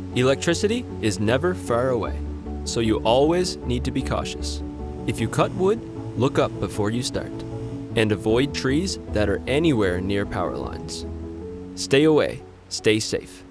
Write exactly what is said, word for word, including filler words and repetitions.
Electricity is never far away, so you always need to be cautious. If you cut wood, look up before you start, and avoid trees that are anywhere near power lines. Stay away, stay safe.